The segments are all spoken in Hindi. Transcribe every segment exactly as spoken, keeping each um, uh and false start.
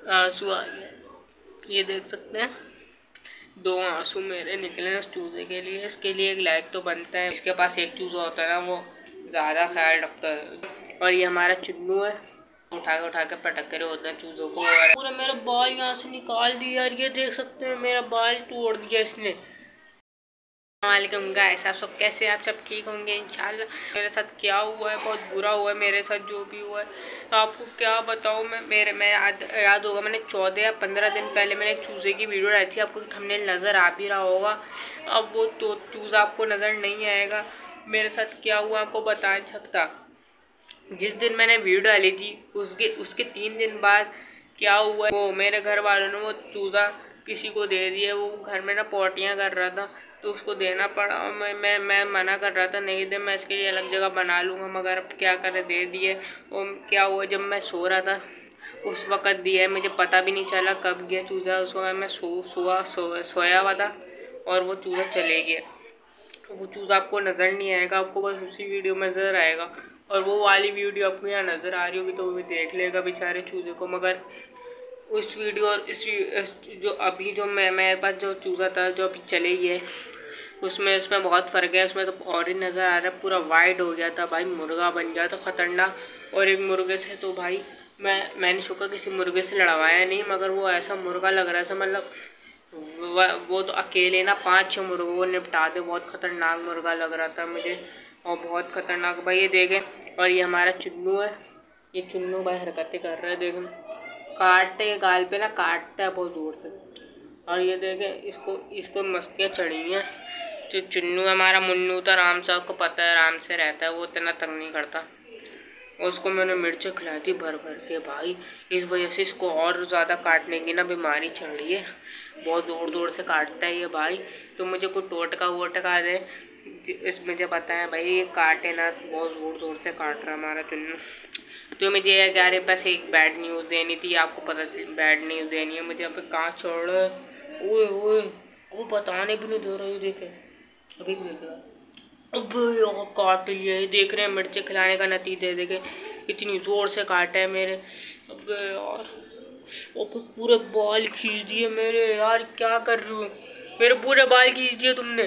आंसू आ गया, ये देख सकते हैं, दो आंसू मेरे निकले हैं इस चूजे के लिए। इसके लिए एक लाइक तो बनता है। इसके पास एक चूजा होता है ना, वो ज़्यादा ख्याल रखता है। और ये हमारा चुन्नू है, उठा के उठा के पटक करे होते हैं चूजों को। और पूरा मेरा बाल यहाँ से निकाल दिया यार, ये देख सकते हैं मेरा बाल तोड़ दिया इसने। वालेकुम गाइस, आप सब कैसे हैं? आप सब ठीक होंगे इंशाल्लाह। मेरे साथ क्या हुआ है, बहुत बुरा हुआ है मेरे साथ जो भी हुआ है। आपको क्या बताऊं मैं। मेरे मैं याद याद होगा, मैंने चौदह या पंद्रह दिन पहले मैंने एक चूज़े की वीडियो डाली थी, आपको थंबनेल नज़र आ भी रहा होगा। अब वो तो चूज़ा आपको नज़र नहीं आएगा। मेरे साथ क्या हुआ आपको बता नहीं सकता। जिस दिन मैंने वीडियो डाली थी उसके उसके तीन दिन बाद क्या हुआ, वो मेरे घर वालों ने वो चूज़ा किसी को दे दिया। वो घर में ना पोटियाँ कर रहा था तो उसको देना पड़ा। मैं मैं मैं मना कर रहा था, नहीं दे, मैं इसके लिए अलग जगह बना लूँगा, मगर अब क्या करे, दे दिए। और क्या हुआ, जब मैं सो रहा था उस वक़्त दिया है, मुझे पता भी नहीं चला कब गया चूज़ा। उस वक़्त मैं सो सोआ सो, सोया हुआ था और वो चूज़ा चले गया। वो चूज़ा आपको नज़र नहीं आएगा, आपको बस उसी वीडियो में नज़र आएगा। और वो वाली वीडियो आपको यहाँ नज़र आ रही होगी तो वो भी देख लेगा बेचारे चूज़े को। मगर उस वीडियो और इस, इस जो अभी जो मैं मेरे पास जो चूज़ा था जो अभी चले गए, उसमें उसमें बहुत फ़र्क है। उसमें तो और ही नज़र आ रहा है, पूरा वाइट हो गया था भाई, मुर्गा बन गया था ख़तरनाक। और एक मुर्गे से तो भाई मैं मैंने शुक्र किसी मुर्गे से लड़वाया नहीं, मगर वो ऐसा मुर्गा लग रहा था, मतलब वो तो अकेले ना पाँच छः मुर्गों को निपटा दे। बहुत ख़तरनाक मुर्गा लग रहा था मुझे, और बहुत ख़तरनाक भाई। ये देखें, और ये हमारा चुन्नू है, ये चुन्नू भाई हरकतें कर रहा है, देखें, काटते हैं गाल पे ना, काटता है बहुत दूर से। और ये देखें, इसको इसको मस्तियाँ चढ़ी हैं। जो चुन्नू हमारा मुन्नू था, आराम से, आपको पता है आराम से रहता है, वो इतना तंग नहीं करता। उसको मैंने मिर्चें खिलाई थी भर भर के भाई, इस वजह से इसको और ज़्यादा काटने की ना बीमारी चढ़ रही है। बहुत दूर दूर से काटता है ये भाई। तो मुझे कोई टोटका वोटका दे, इस मुझे पता है भाई ये काटे ना, बहुत जोर जोर से काट रहा है हमारा चुन्नू। तो मुझे यार बस एक बैड न्यूज़ देनी थी, आपको पता थी बैड न्यूज़ देनी है मुझे। अब कहाँ छोड़ रहा है, ओए ओए, वो बताने भी नहीं दे रहा है, देखे अभी देखेगा। अब यार काट लिया, ये देख रहे हैं मिर्ची खिलाने का नतीजा देखे, इतनी ज़ोर से काटा है मेरे। अब यार अब पूरे बाल खींच दिए मेरे, यार क्या कर रही हो, मेरे पूरे बाल खींच दिए तुमने।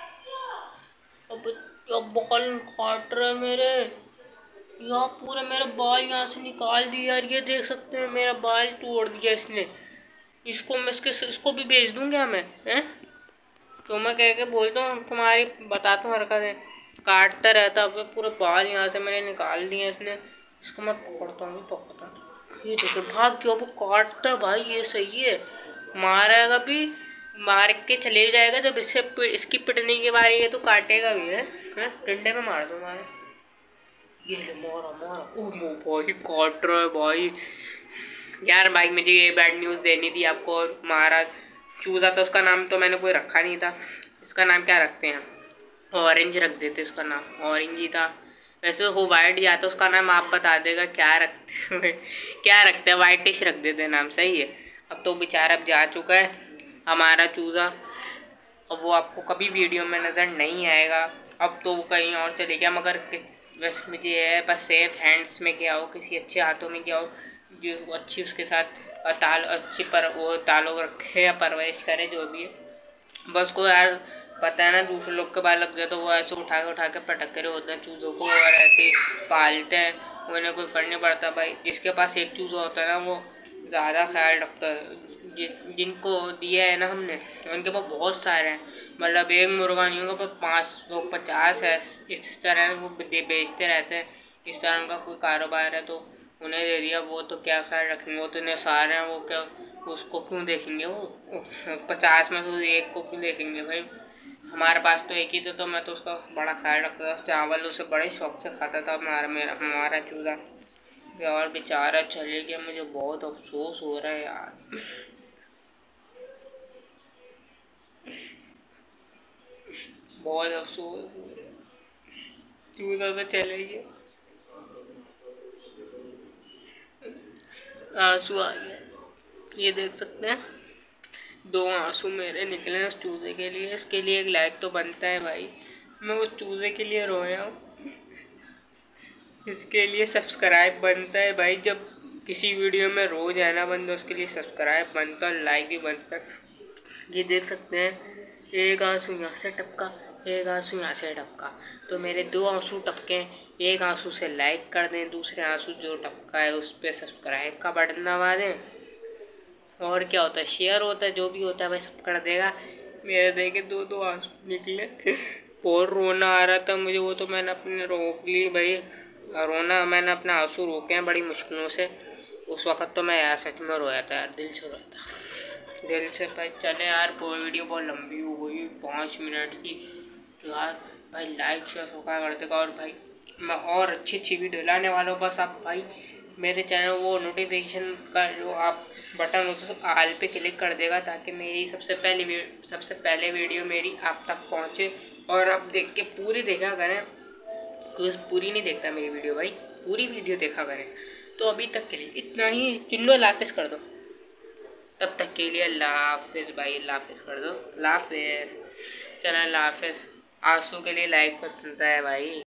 अब अब बाल काट रहे मेरे, यार पूरे मेरे बाल यहाँ से निकाल दिए यार, ये देख सकते हैं मेरा बाल तोड़ दिया इसने। इसको मैं इसके इसको भी बेच दूँ क्या मैं, हैं? तो मैं कह के बोलता हूँ तुम्हारी, बताता हूँ हरकतें, काटता रहता। अब पूरे बाल यहाँ से मैंने निकाल दिए इसने। इसको मैं पकड़ता हूँ, पकड़ता हूँ, ये देखो भाग क्यों, वो काटता भाई, ये सही है, मारेगा भी, मार के चले जाएगा। जब इससे इसकी पिटने की बारी है तो काटेगा भी है, डंडे में मार दो मारे, ये ले मारा मारा, ओह मो भाई काट रहा है भाई। यार भाई मुझे ये बैड न्यूज़ देनी थी आपको। मारा चूज़ा था, उसका नाम तो मैंने कोई रखा नहीं था। इसका नाम क्या रखते हैं, ऑरेंज रख देते, इसका नाम ऑरेंज ही था। वैसे हो वाइट ही आता, उसका नाम आप बता देगा क्या रखते हैं क्या रखते हैं, वाइटिश रख देते हैं नाम, सही है। अब तो बेचारा अब जा चुका है हमारा चूज़ा, अब वो आपको कभी वीडियो में नज़र नहीं आएगा। अब तो वो कहीं और चले गया, मगर बस मुझे है बस सेफ हैंड्स में गया हो, किसी अच्छे हाथों में गया हो, जो अच्छी उसके साथ ताल अच्छी पर वो ताल्लुक़ रखे या परवरिश करे, जो भी है। बस को यार पता है ना, दूसरे लोग के बाल लग गए तो वो ऐसे उठा के उठा के पटक करे होते हैं चूज़ों को, और ऐसे पालते हैं, उन्हें कोई फ़र्क नहीं पड़ता भाई। जिसके पास एक चूज़ा होता है ना, वो ज़्यादा ख्याल रखता है। जि, जिनको दिया है ना हमने, उनके पास बहुत सारे हैं, मतलब एक मुर्गा नहीं होगा पर पाँच लोग पचास है, इस तरह वो बेचते रहते हैं। इस तरह उनका कोई कारोबार है तो उन्हें दे दिया। वो तो क्या ख्याल रखेंगे, वो तो इतने सारे हैं, वो क्या उसको क्यों देखेंगे, वो पचास में से एक को क्यों देखेंगे भाई। हमारे पास तो एक ही था, तो मैं तो उसका बड़ा ख्याल रखता था, चावल उसे बड़े शौक से खाता था हमारा मेरा हमारा चूज़ा। और बेचारा चले गया, मुझे बहुत अफसोस हो रहा है यार बहुत अफसोस हो रहा है, चूज़ा तो चले गया, आंसू आ गया, ये देख सकते हैं, दो आंसू मेरे निकले हैं उस चूज़े के लिए। इसके लिए एक लाइक तो बनता है भाई, मैं उस चूज़े के लिए रोया हूँ, इसके लिए सब्सक्राइब बनता है भाई। जब किसी वीडियो में रोज आना बंद, उसके लिए सब्सक्राइब बनता और लाइक भी बनता। ये देख सकते हैं, एक आंसू यहाँ से टपका, एक आंसू यहाँ से टपका, तो मेरे दो आंसू टपके। एक आंसू से लाइक कर दें, दूसरे आंसू जो टपका है उस पर सब्सक्राइब का बटन दबा दें। और क्या होता है, शेयर होता है, जो भी होता है भाई सब कर देगा। मेरे देखे दो दो आंसू निकले और रोना आ रहा था मुझे, वो तो मैंने अपने रोक ली भाई। रोना मैंने अपने आंसू रोके हैं बड़ी मुश्किलों से। उस वक़्त तो मैं यार सच में रोया था यार, दिल से रोया था, दिल से। भाई चले यार, वीडियो बहुत लंबी हो गई, पाँच मिनट की। तो यार भाई लाइक शेयर सब्सक्राइब कर देगा। और भाई मैं और अच्छी अच्छी वीडियो लाने वाला हूँ। बस आप भाई मेरे चैनल वो नोटिफिकेशन का जो आप बटन उस आल पे क्लिक कर देगा, ताकि मेरी सबसे पहली सबसे पहले वीडियो मेरी आप तक पहुँचे। और आप देख के पूरी देखा करें, क्योंकि पूरी नहीं देखता मेरी वीडियो भाई, पूरी वीडियो देखा करें। तो अभी तक के लिए इतना ही, चिल्लो अल्लाह हाफिज़ कर दो। तब तक के लिए अल्लाह हाफिज़ भाई, अल्लाह हाफिज़ कर दो, अल्लाह हाफिज़। चलो अल्लाह हाफिज़। आंसू के लिए लाइक मत मिलता है भाई।